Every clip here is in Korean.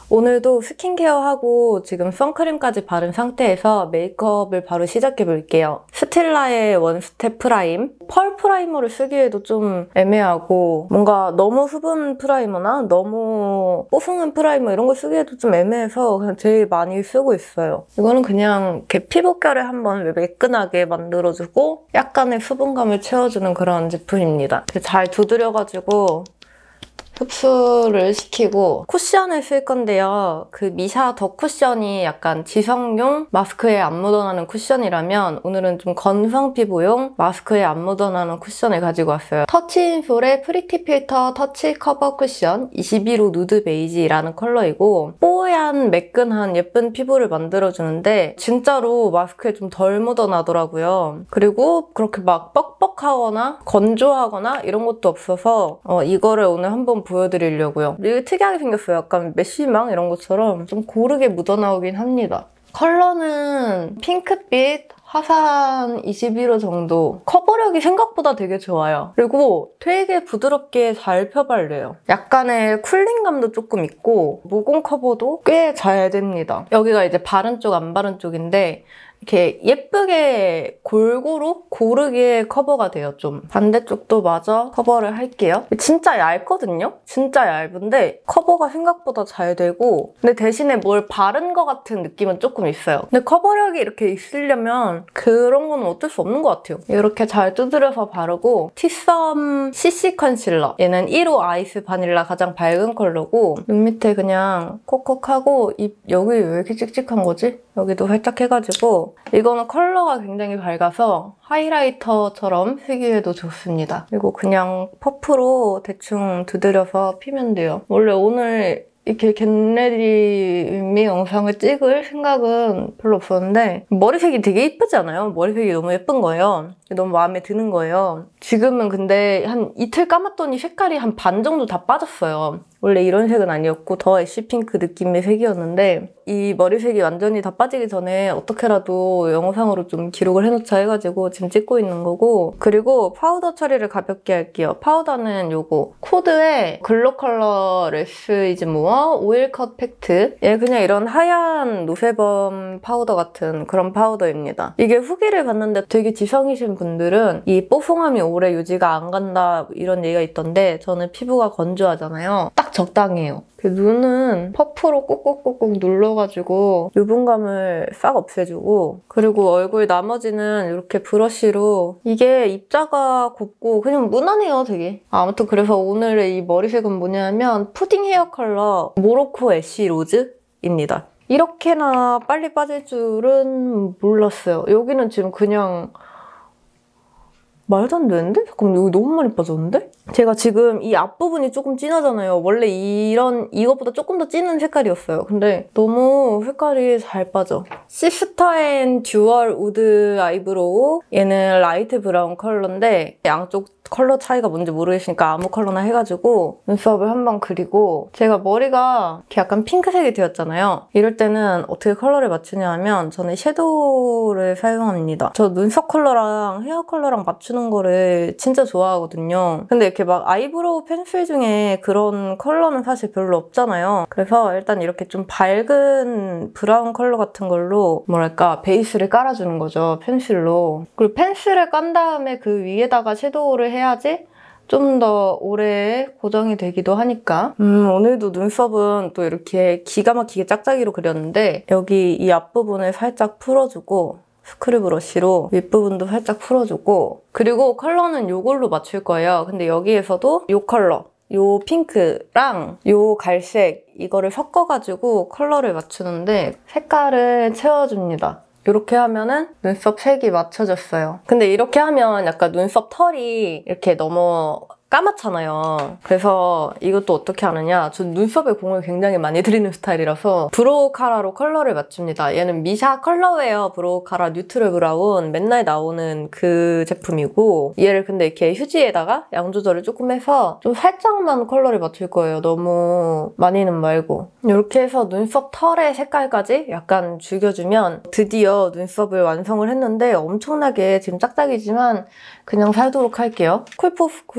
오늘도 스킨케어하고 지금 선크림까지 바른 상태에서 메이크업을 바로 시작해볼게요. 스틸라의 원스텝 프라임. 펄 프라이머를 쓰기에도 좀 애매하고 뭔가 너무 수분 프라이머나 너무 뽀송한 프라이머 이런 거 쓰기에도 좀 애매해서 그냥 제일 많이 쓰고 있어요. 이거는 그냥 이렇게 피부결을 한번 매끈하게 만들어주고 약간의 수분감을 채워주는 그런 제품입니다. 잘 두드려가지고 흡수를 시키고 쿠션을 쓸 건데요. 그 미샤 더 쿠션이 약간 지성용 마스크에 안 묻어나는 쿠션이라면 오늘은 좀 건성 피부용 마스크에 안 묻어나는 쿠션을 가지고 왔어요. 터치인솔의 프리티 필터 터치 커버 쿠션 21호 누드 베이지라는 컬러이고 뽀얀 매끈한 예쁜 피부를 만들어주는데 진짜로 마스크에 좀 덜 묻어나더라고요. 그리고 그렇게 막 뻑뻑하거나 건조하거나 이런 것도 없어서 이거를 오늘 한번 보여드리려고요. 이게 특이하게 생겼어요. 약간 메쉬망 이런 것처럼 좀 고르게 묻어나오긴 합니다. 컬러는 핑크빛 화사한 21호 정도. 커버력이 생각보다 되게 좋아요. 그리고 되게 부드럽게 잘 펴발려요. 약간의 쿨링감도 조금 있고 모공 커버도 꽤 잘 됩니다. 여기가 이제 바른 쪽, 안 바른 쪽인데 이렇게 예쁘게 골고루 고르게 커버가 돼요, 좀. 반대쪽도 마저 커버를 할게요. 진짜 얇거든요? 진짜 얇은데 커버가 생각보다 잘 되고 근데 대신에 뭘 바른 것 같은 느낌은 조금 있어요. 근데 커버력이 이렇게 있으려면 그런 건 어쩔 수 없는 것 같아요. 이렇게 잘 두드려서 바르고 티썸 CC 컨실러. 얘는 1호 아이스 바닐라 가장 밝은 컬러고 눈 밑에 그냥 콕콕하고 입 여기 왜 이렇게 찍찍한 거지? 여기도 살짝 해가지고 이거는 컬러가 굉장히 밝아서 하이라이터처럼 쓰기에도 좋습니다. 그리고 그냥 퍼프로 대충 두드려서 피면 돼요. 원래 오늘 이렇게 겟레디 영상을 찍을 생각은 별로 없었는데 머리색이 되게 예쁘지 않아요? 머리색이 너무 예쁜 거예요. 너무 마음에 드는 거예요. 지금은 근데 한 이틀 감았더니 색깔이 한 반 정도 다 빠졌어요. 원래 이런 색은 아니었고 더 애쉬핑크 느낌의 색이었는데 이 머리색이 완전히 다 빠지기 전에 어떻게라도 영상으로 좀 기록을 해놓자 해가지고 지금 찍고 있는 거고 그리고 파우더 처리를 가볍게 할게요. 파우더는 요거 코드의 글로 컬러 레스 모어 오일 컷 팩트 얘 그냥 이런 하얀 노세범 파우더 같은 그런 파우더입니다. 이게 후기를 봤는데 되게 지성이신 분들은 이 뽀송함이 오래 유지가 안 간다 이런 얘기가 있던데 저는 피부가 건조하잖아요. 딱 적당해요. 눈은 퍼프로 꼭꼭꼭꼭 눌러가지고 유분감을 싹 없애주고 그리고 얼굴 나머지는 이렇게 브러쉬로 이게 입자가 곱고 그냥 무난해요 되게. 아무튼 그래서 오늘의 이 머리색은 뭐냐면 푸딩 헤어 컬러 모로코 애쉬 로즈입니다. 이렇게나 빨리 빠질 줄은 몰랐어요. 여기는 지금 그냥 말도 안 되는데? 잠깐만 여기 너무 많이 빠졌는데? 제가 지금 이 앞부분이 조금 진하잖아요. 원래 이것보다 조금 더 진한 색깔이었어요. 근데 너무 색깔이 잘 빠져. 시스터 앤 듀얼 우드 아이브로우 얘는 라이트 브라운 컬러인데 양쪽 컬러 차이가 뭔지 모르겠으니까 아무 컬러나 해가지고 눈썹을 한번 그리고 제가 머리가 이렇게 약간 핑크색이 되었잖아요. 이럴 때는 어떻게 컬러를 맞추냐 하면 저는 섀도우를 사용합니다. 저 눈썹 컬러랑 헤어 컬러랑 맞추는 거를 진짜 좋아하거든요. 근데 이렇게 막 아이브로우 펜슬 중에 그런 컬러는 사실 별로 없잖아요. 그래서 일단 이렇게 좀 밝은 브라운 컬러 같은 걸로 뭐랄까 베이스를 깔아주는 거죠. 펜슬로. 그리고 펜슬을 깐 다음에 그 위에다가 섀도우를 해야지 좀 더 오래 고정이 되기도 하니까 오늘도 눈썹은 또 이렇게 기가 막히게 짝짝이로 그렸는데 여기 이 앞부분을 살짝 풀어주고 스크류 브러쉬로 윗부분도 살짝 풀어주고 그리고 컬러는 이걸로 맞출 거예요. 근데 여기에서도 이 컬러 요 핑크랑 요 갈색 이거를 섞어가지고 컬러를 맞추는데 색깔을 채워줍니다. 이렇게 하면은 눈썹 색이 맞춰졌어요. 근데 이렇게 하면 약간 눈썹 털이 이렇게 너무 까맣잖아요. 그래서 이것도 어떻게 하느냐. 전 눈썹에 공을 굉장히 많이 들이는 스타일이라서 브로우 카라로 컬러를 맞춥니다. 얘는 미샤 컬러웨어 브로우 카라 뉴트럴 브라운 맨날 나오는 그 제품이고 얘를 근데 이렇게 휴지에다가 양 조절을 조금 해서 좀 살짝만 컬러를 맞출 거예요. 너무 많이는 말고. 이렇게 해서 눈썹 털의 색깔까지 약간 죽여주면 드디어 눈썹을 완성을 했는데 엄청나게 지금 짝짝이지만 그냥 살도록 할게요. 쿨포스쿨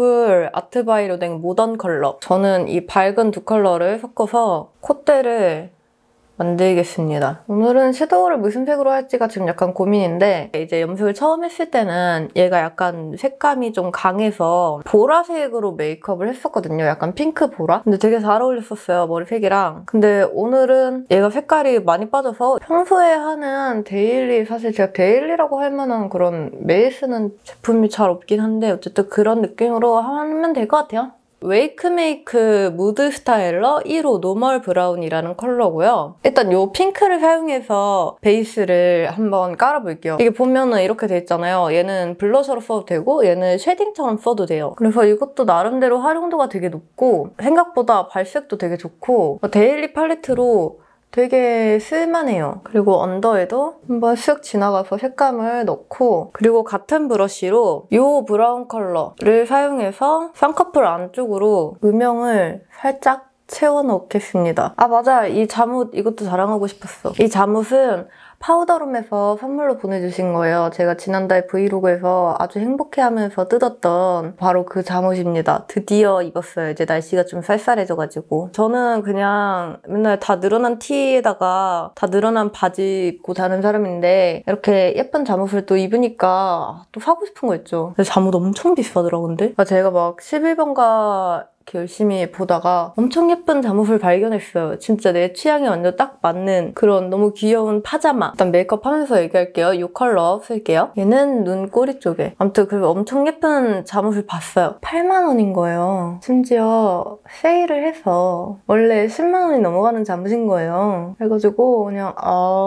컬러를 아트바이로 된 모던 컬러. 저는 이 밝은 두 컬러를 섞어서 콧대를 만들겠습니다. 오늘은 섀도우를 무슨 색으로 할지가 지금 약간 고민인데 이제 염색을 처음 했을 때는 얘가 약간 색감이 좀 강해서 보라색으로 메이크업을 했었거든요. 약간 핑크 보라? 근데 되게 잘 어울렸었어요, 머리색이랑. 근데 오늘은 얘가 색깔이 많이 빠져서 평소에 하는 데일리, 사실 제가 데일리라고 할 만한 그런 매일 쓰는 제품이 잘 없긴 한데 어쨌든 그런 느낌으로 하면 될 것 같아요. 웨이크메이크 무드 스타일러 1호 노멀 브라운이라는 컬러고요. 일단 이 핑크를 사용해서 베이스를 한번 깔아볼게요. 이게 보면은 이렇게 돼 있잖아요. 얘는 블러셔로 써도 되고 얘는 쉐딩처럼 써도 돼요. 그래서 이것도 나름대로 활용도가 되게 높고 생각보다 발색도 되게 좋고 데일리 팔레트로 되게 쓸만해요. 그리고 언더에도 한번 쓱 지나가서 색감을 넣고 그리고 같은 브러쉬로 이 브라운 컬러를 사용해서 쌍꺼풀 안쪽으로 음영을 살짝 채워넣겠습니다. 아 맞아, 이 잠옷 이것도 자랑하고 싶었어. 이 잠옷은 파우더룸에서 선물로 보내주신 거예요. 제가 지난달 브이로그에서 아주 행복해하면서 뜯었던 바로 그 잠옷입니다. 드디어 입었어요. 이제 날씨가 좀 쌀쌀해져가지고. 저는 그냥 맨날 다 늘어난 티에다가 다 늘어난 바지 입고 다는 사람인데 이렇게 예쁜 잠옷을 또 입으니까 또 사고 싶은 거 있죠. 근데 잠옷 엄청 비싸더라고 근데. 제가 막 11번가 이렇게 열심히 보다가 엄청 예쁜 잠옷을 발견했어요. 진짜 내 취향에 완전 딱 맞는 그런 너무 귀여운 파자마. 일단 메이크업 하면서 얘기할게요. 이 컬러 쓸게요. 얘는 눈꼬리 쪽에. 아무튼 그래서 엄청 예쁜 잠옷을 봤어요. 8만 원인 거예요. 심지어 세일을 해서 원래 10만 원이 넘어가는 잠옷인 거예요. 그래가지고 그냥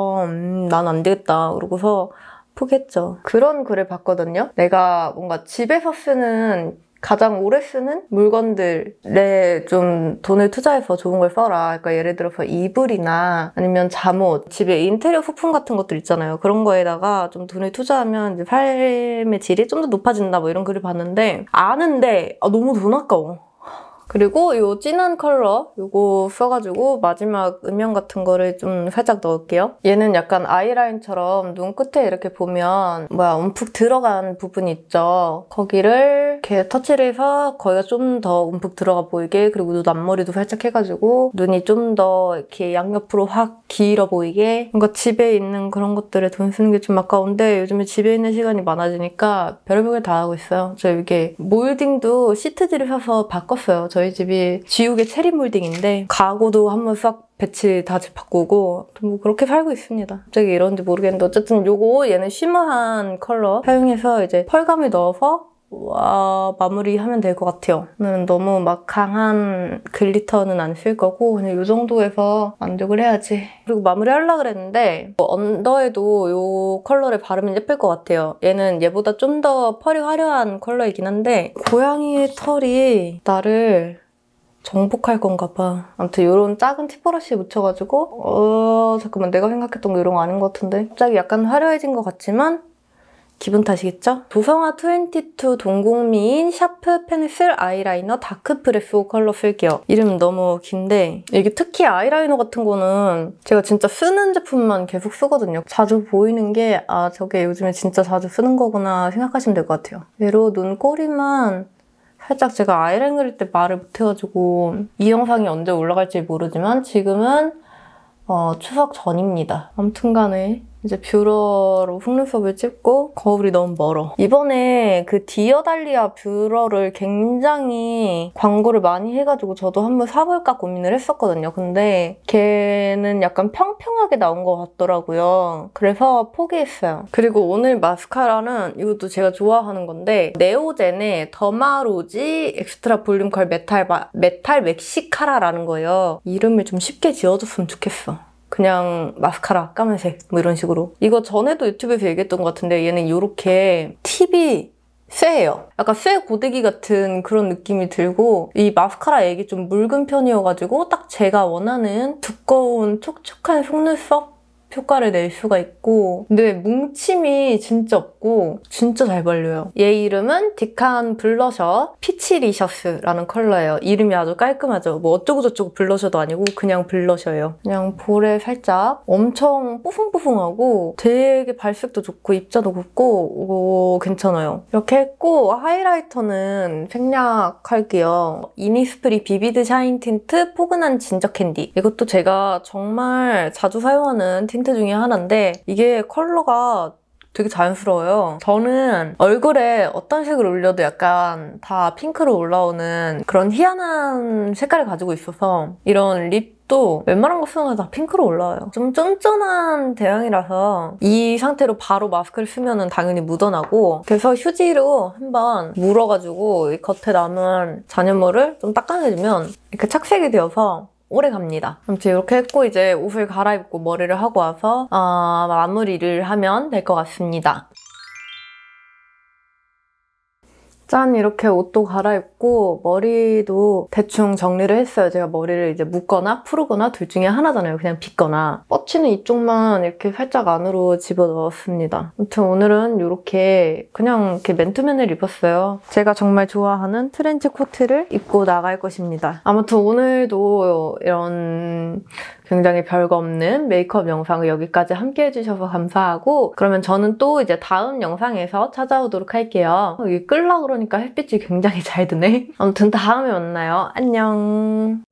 난 안 되겠다. 그러고서 포기했죠. 그런 글을 봤거든요. 내가 뭔가 집에서 쓰는 가장 오래 쓰는 물건들에 좀 돈을 투자해서 좋은 걸 써라. 그러니까 예를 들어서 이불이나 아니면 잠옷, 집에 인테리어 소품 같은 것들 있잖아요. 그런 거에다가 좀 돈을 투자하면 이제 삶의 질이 좀 더 높아진다 뭐 이런 글을 봤는데 아는데 너무 돈 아까워. 그리고 이 진한 컬러 이거 써가지고 마지막 음영 같은 거를 좀 살짝 넣을게요. 얘는 약간 아이라인처럼 눈 끝에 이렇게 보면 움푹 들어간 부분이 있죠. 거기를 이렇게 터치를 해서 거기가 좀 더 움푹 들어가 보이게, 그리고 눈 앞머리도 살짝 해가지고 눈이 좀 더 이렇게 양옆으로 확 길어 보이게. 뭔가 집에 있는 그런 것들에 돈 쓰는 게 좀 아까운데 요즘에 집에 있는 시간이 많아지니까 별의별 다 하고 있어요. 저 이게 몰딩도 시트지를 사서 바꿨어요. 저희 집이 지우개 체리 몰딩인데 가구도 한번 싹 배치 다 바꾸고 뭐 그렇게 살고 있습니다. 갑자기 이런지 모르겠는데 어쨌든 요거 얘는 쉬머한 컬러 사용해서 이제 펄감을 넣어서 마무리하면 될 것 같아요. 오늘은 너무 막 강한 글리터는 안 쓸 거고 그냥 이 정도에서 만족을 해야지. 그리고 마무리하려고 그랬는데 언더에도 이 컬러를 바르면 예쁠 것 같아요. 얘는 얘보다 좀 더 펄이 화려한 컬러이긴 한데 고양이의 털이 나를 정복할 건가 봐. 아무튼 이런 작은 팁브러쉬에 묻혀가지고 잠깐만, 내가 생각했던 거 이런 거 아닌 것 같은데 갑자기 약간 화려해진 것 같지만 기분 탓이겠죠? 도성화 22 동공미인 샤프 펜슬 아이라이너 다크 프레소 컬러 쓸게요. 이름 너무 긴데 이게 특히 아이라이너 같은 거는 제가 진짜 쓰는 제품만 계속 쓰거든요. 자주 보이는 게 저게 요즘에 진짜 자주 쓰는 거구나 생각하시면 될 것 같아요. 얘로 눈꼬리만 살짝 제가 아이라인 그릴 때 말을 못해가지고 이 영상이 언제 올라갈지 모르지만 지금은 추석 전입니다. 아무튼 간에 이제 뷰러로 속눈썹을 찍고 거울이 너무 멀어. 이번에 그 디어달리아 뷰러를 굉장히 광고를 많이 해가지고 저도 한번 사볼까 고민을 했었거든요. 근데 걔는 약간 평평하게 나온 것 같더라고요. 그래서 포기했어요. 그리고 오늘 마스카라는 이것도 제가 좋아하는 건데 네오젠의 더마로지 엑스트라 볼륨 컬 메탈 맥시카라라는 거예요. 이름을 좀 쉽게 지어줬으면 좋겠어. 그냥 마스카라 까만색 뭐 이런 식으로. 이거 전에도 유튜브에서 얘기했던 것 같은데 얘는 이렇게 팁이 쎄해요. 약간 쇠 고데기 같은 그런 느낌이 들고 이 마스카라 액이 좀 묽은 편이어가지고 딱 제가 원하는 두꺼운 촉촉한 속눈썹 효과를 낼 수가 있고 근데 뭉침이 진짜 없고 진짜 잘 발려요. 얘 이름은 디칸 블러셔 피치리셔스라는 컬러예요. 이름이 아주 깔끔하죠. 뭐 어쩌고저쩌고 블러셔도 아니고 그냥 블러셔예요. 그냥 볼에 살짝 엄청 뽀송뽀송하고 되게 발색도 좋고 입자도 곱고 괜찮아요. 이렇게 했고 하이라이터는 생략할게요. 이니스프리 비비드 샤인 틴트 포근한 진저 캔디. 이것도 제가 정말 자주 사용하는 틴트 중에 하나인데 이게 컬러가 되게 자연스러워요. 저는 얼굴에 어떤 색을 올려도 약간 다 핑크로 올라오는 그런 희한한 색깔을 가지고 있어서 이런 립도 웬만한 거 쓰면 다 핑크로 올라와요. 좀 쫀쫀한 대형이라서 이 상태로 바로 마스크를 쓰면 당연히 묻어나고 그래서 휴지로 한번 물어가지고 이 겉에 남은 잔여물을 좀 닦아내주면 이렇게 착색이 되어서 오래 갑니다. 아무튼 이렇게 했고 이제 옷을 갈아입고 머리를 하고 와서 마무리를 하면 될 것 같습니다. 짠! 이렇게 옷도 갈아입고 머리도 대충 정리를 했어요. 제가 머리를 이제 묶거나 푸르거나 둘 중에 하나잖아요. 그냥 빗거나. 뻗치는 이쪽만 이렇게 살짝 안으로 집어넣었습니다. 아무튼 오늘은 이렇게 그냥 이렇게 맨투맨을 입었어요. 제가 정말 좋아하는 트렌치 코트를 입고 나갈 것입니다. 아무튼 오늘도 이런 굉장히 별거 없는 메이크업 영상을 여기까지 함께 해주셔서 감사하고 그러면 저는 또 이제 다음 영상에서 찾아오도록 할게요. 여기 끌라 그러니까 햇빛이 굉장히 잘 드네. 아무튼 다음에 만나요. 안녕.